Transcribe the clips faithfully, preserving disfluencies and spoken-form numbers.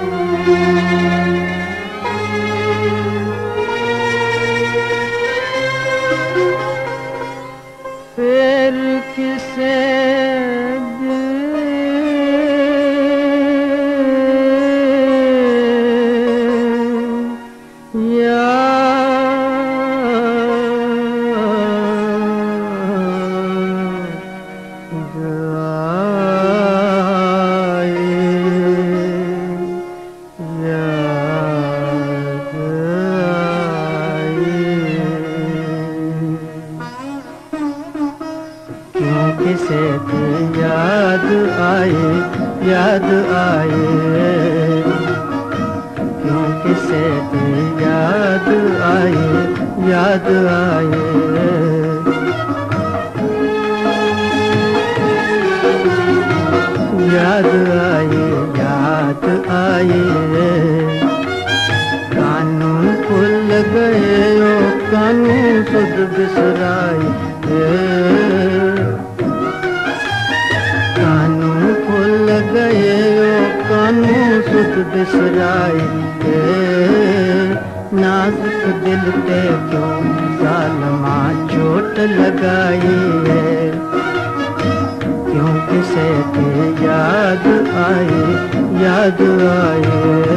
फिर किसे किसे भी याद आए याद आए, क्यों किसे भी याद आए याद आए। याद आए याद आए, कानून खुल गए ओ कानून सुध बिसराए। कानून खुल गए ओ कानून सुध बिसराए। नाजुक दिल पे क्यों जालिमा चोट लगाई है, क्यों किसे के याद आए याद आए।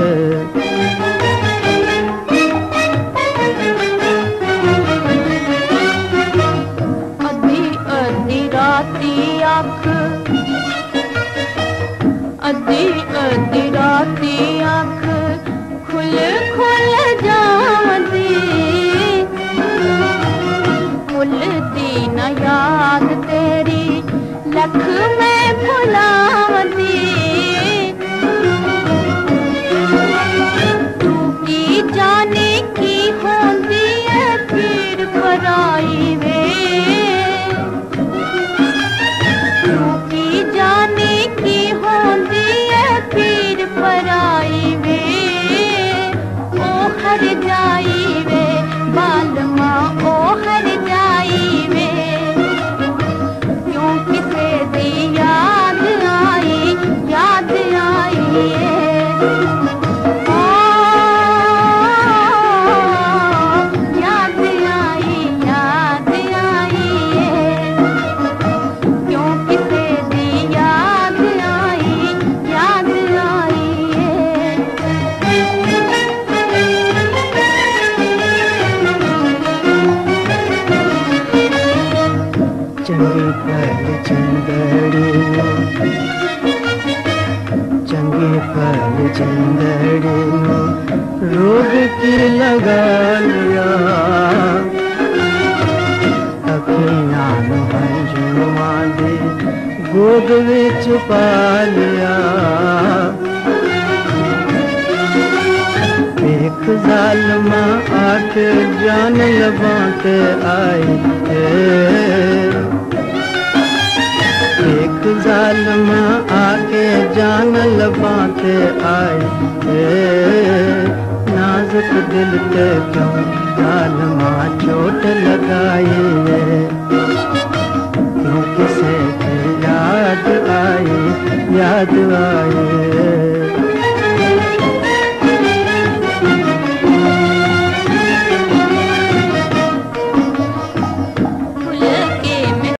अद्धी अद्धी राती आँख खुल खुल जावती, भुलती न याद तेरी लख में भुलावती। तू की जाने की होंदी है फिर पराई वे, तू की जाने की होंदी फिर पराई वे। ओ हर जाई वे बालमा ओ हर जाई वे, क्यों किसे दी याद आई याद आई। ओ याद आई याद आई, क्यों किसे दी याद आई याद आई। चंगी पल चंदड़ी चंगी पल चंदड़ी रोग की लगा लिया, अखियां हंजुआ दे गोद विच पा लिया। एक जालिमा आके जान लबाते आई, एक जालिमा आके जान लबाते आई। नाजुक दिल पे क्यों जालिमा चोट लगाई है, क्यों किसे की याद आई याद आई।